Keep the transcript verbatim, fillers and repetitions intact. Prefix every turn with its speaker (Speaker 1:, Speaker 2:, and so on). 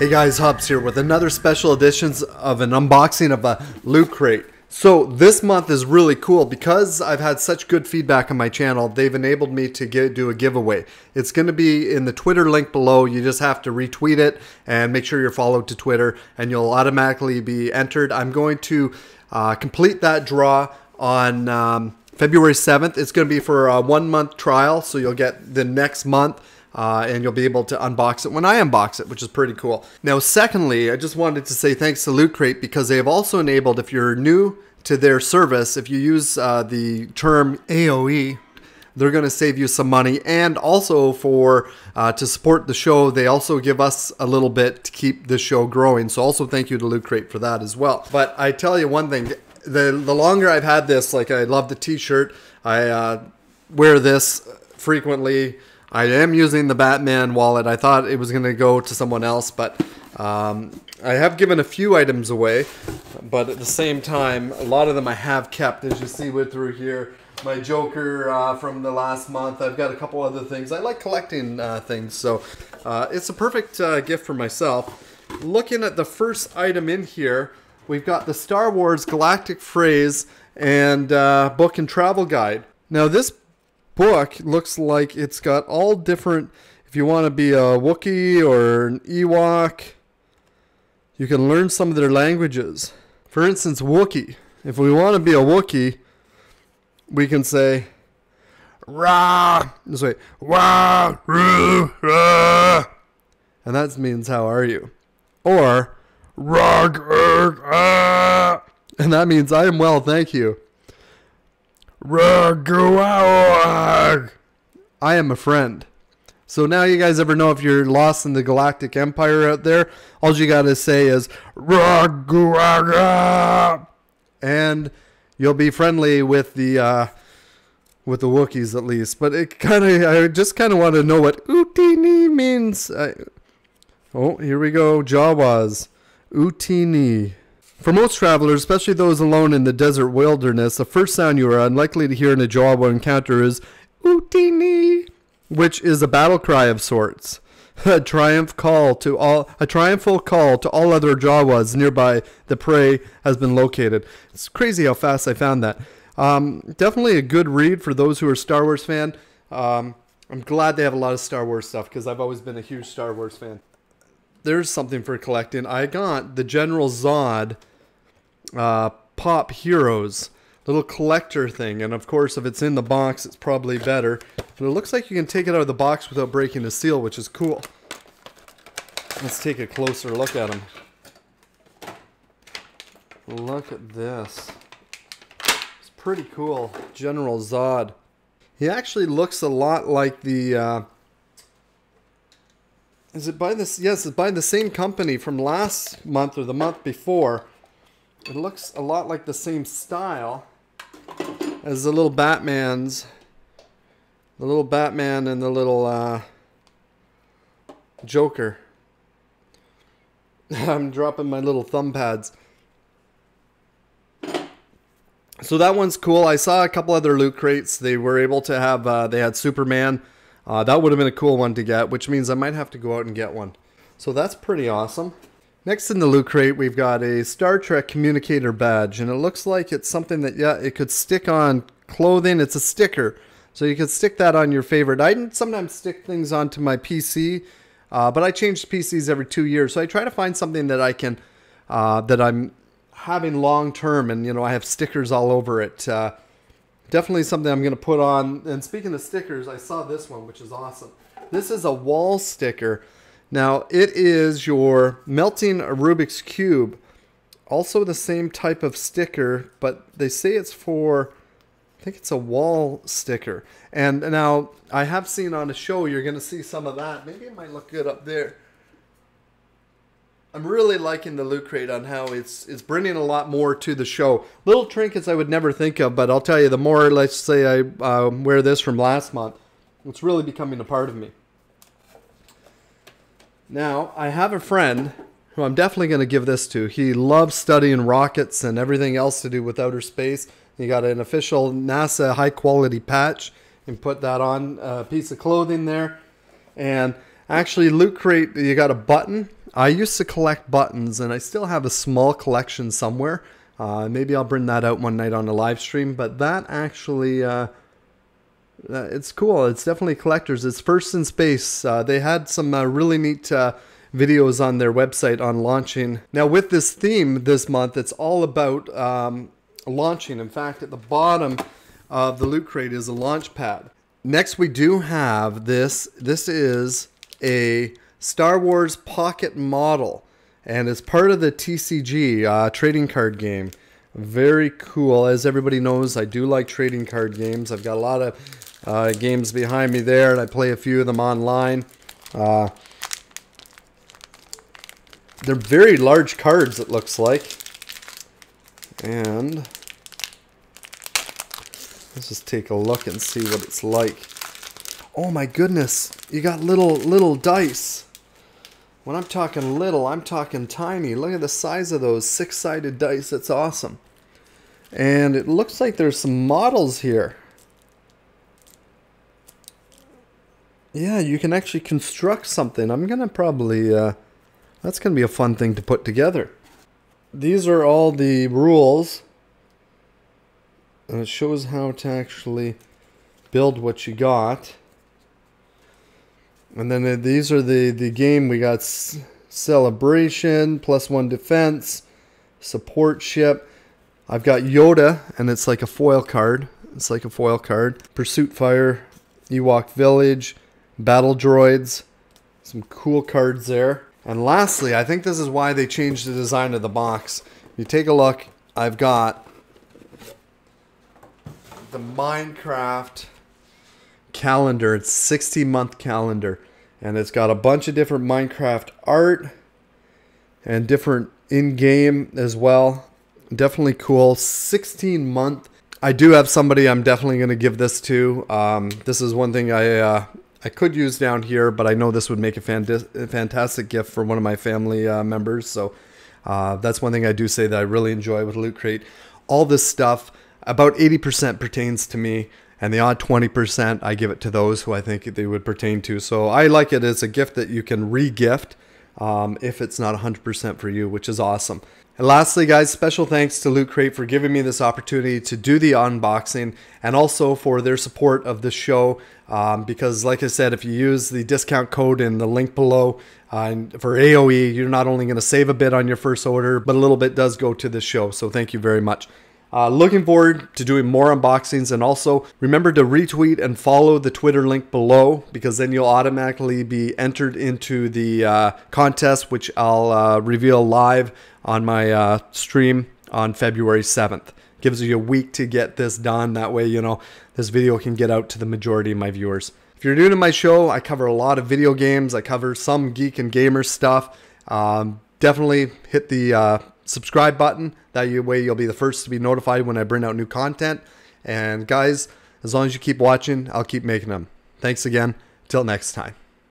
Speaker 1: Hey guys, Hobbs here with another special editions of an unboxing of a Loot Crate. So this month is really cool because I've had such good feedback on my channel. They've enabled me to get, do a giveaway. It's going to be in the Twitter link below. You just have to retweet it and make sure you're followed to Twitter and you'll automatically be entered. I'm going to uh, complete that draw on um, February seventh. It's going to be for a one month trial, so you'll get the next month. Uh, and you'll be able to unbox it when I unbox it, which is pretty cool. Now, secondly, I just wanted to say thanks to Loot Crate because they have also enabled, if you're new to their service, if you use uh, the term A O E, they're going to save you some money. And also for uh, to support the show, they also give us a little bit to keep the show growing. So also thank you to Loot Crate for that as well. But I tell you one thing, the, the longer I've had this, like I love the t-shirt, I uh, wear this frequently. I am using the Batman wallet. I thought it was going to go to someone else, but um, I have given a few items away. But at the same time, a lot of them I have kept. As you see with through here, my Joker uh, from the last month. I've got a couple other things. I like collecting uh, things, so uh, it's a perfect uh, gift for myself. Looking at the first item in here, we've got the Star Wars Galactic Phrase and uh, Book and Travel Guide. Now this book looks like it's got all different, if you want to be a Wookiee or an Ewok, you can learn some of their languages. For instance, Wookiee. If we want to be a Wookiee, we can say Rah, this way, Wah, roo, rah. And that means how are you? Or Rog, er, ah. And that means I am well, thank you. I am a friend. So now you guys ever know if you're lost in the Galactic Empire out there, all you gotta say is and you'll be friendly with the uh, with the Wookiees at least. But it kind of, I just kind of want to know what Utini means. I, oh, here we go, Jawas, Utini. For most travelers, especially those alone in the desert wilderness, the first sound you are unlikely to hear in a Jawa encounter is Utini, which is a battle cry of sorts. A triumph call to all a triumphal call to all other Jawas nearby the prey has been located. It's crazy how fast I found that. Um, definitely a good read for those who are Star Wars fan. Um, I'm glad they have a lot of Star Wars stuff because I've always been a huge Star Wars fan. There's something for collecting. I got the General Zod Uh, Pop Heroes, little collector thing, and of course if it's in the box it's probably better, but it looks like you can take it out of the box without breaking the seal, which is cool. Let's take a closer look at him. Look at this. It's pretty cool. General Zod. He actually looks a lot like the uh, is it by this yes it's by the same company from last month or the month before. It looks a lot like the same style as the little Batmans. The little Batman and the little uh, Joker. I'm dropping my little thumb pads. So that one's cool. I saw a couple other Loot Crates. They were able to have, uh, they had Superman. Uh, that would have been a cool one to get, which means I might have to go out and get one. So that's pretty awesome. Next in the Loot Crate, we've got a Star Trek communicator badge, and it looks like it's something that, yeah, it could stick on clothing. It's a sticker, so you could stick that on your favorite. I sometimes stick things onto my P C, uh, but I change P Cs every two years, so I try to find something that I can, uh, that I'm having long term, and you know, I have stickers all over it. Uh, definitely something I'm going to put on. And speaking of stickers, I saw this one, which is awesome. This is a wall sticker. Now, it is your melting Rubik's Cube. Also the same type of sticker, but they say it's for, I think it's a wall sticker. And now, I have seen on a show, you're going to see some of that. Maybe it might look good up there. I'm really liking the Loot Crate on how it's it's bringing a lot more to the show. Little trinkets I would never think of, but I'll tell you, the more, let's say I uh, wear this from last month, it's really becoming a part of me. Now, I have a friend who I'm definitely going to give this to. He loves studying rockets and everything else to do with outer space. He got an official NASA high-quality patch and put that on a piece of clothing there. And actually, Loot Crate, you got a button I used to collect buttons, and I still have a small collection somewhere. Uh, maybe I'll bring that out one night on a live stream, but that actually, uh, uh, it's cool. It's definitely collectors. It's First in Space. Uh, they had some uh, really neat uh, videos on their website on launching. Now with this theme this month, it's all about um, launching. In fact, at the bottom of the Loot Crate is a launch pad. Next we do have this. This is a Star Wars Pocket model, and it's part of the T C G uh, trading card game. Very cool. As everybody knows, I do like trading card games. I've got a lot of uh, games behind me there, and I play a few of them online. Uh, they're very large cards, it looks like. And let's just take a look and see what it's like. Oh my goodness, you got little little dice. When I'm talking little, I'm talking tiny. Look at the size of those six-sided dice. That's awesome. And it looks like there's some models here. Yeah, you can actually construct something. I'm gonna probably, uh, that's gonna be a fun thing to put together. These are all the rules. And it shows how to actually build what you got. And then these are the, the game. We got Celebration, plus one defense, support ship. I've got Yoda, and it's like a foil card. It's like a foil card. Pursuit Fire, Ewok Village, Battle Droids. Some cool cards there. And lastly, I think this is why they changed the design of the box. If you take a look, I've got the Minecraft calendar. It's sixty month calendar, and it's got a bunch of different Minecraft art and different in-game as well. Definitely cool. sixteen month. I do have somebody I'm definitely going to give this to. Um, this is one thing I uh, I could use down here, but I know this would make a, fan a fantastic gift for one of my family uh, members. So uh, that's one thing I do say that I really enjoy with Loot Crate. All this stuff, about eighty percent pertains to me, and the odd twenty percent I give it to those who I think they would pertain to. So I like it as a gift that you can re-gift um, if it's not one hundred percent for you, which is awesome. And lastly, guys, special thanks to Loot Crate for giving me this opportunity to do the unboxing, and also for their support of this show. Um, because, like I said, if you use the discount code in the link below uh, for A O E, you're not only going to save a bit on your first order, but a little bit does go to this show. So thank you very much. Uh, looking forward to doing more unboxings, and also remember to retweet and follow the Twitter link below, because then you'll automatically be entered into the uh, contest, which I'll uh, reveal live on my uh, stream on February seventh. Gives you a week to get this done. That way, you know, this video can get out to the majority of my viewers. If you're new to my show, I cover a lot of video games. I cover some geek and gamer stuff. Um, definitely hit the uh, subscribe button. That way you'll be the first to be notified when I bring out new content. And guys, as long as you keep watching, I'll keep making them. Thanks again. Till next time.